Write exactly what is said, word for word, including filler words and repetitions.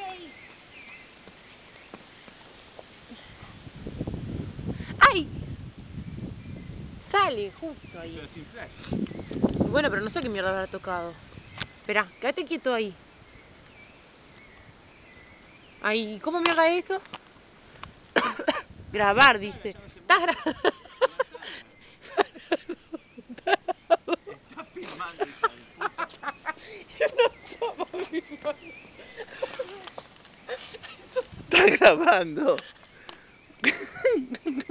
¡Ay! Sale justo ahí. Pero sin flash. Bueno, pero no sé qué mierda habrá tocado. Espera, quédate quieto ahí. Ay, ¿cómo mierda es esto? Grabar, dice. ¿Estás grabando? Estás filmando, hija de puta. Yo no estaba filmando. Estás grabando.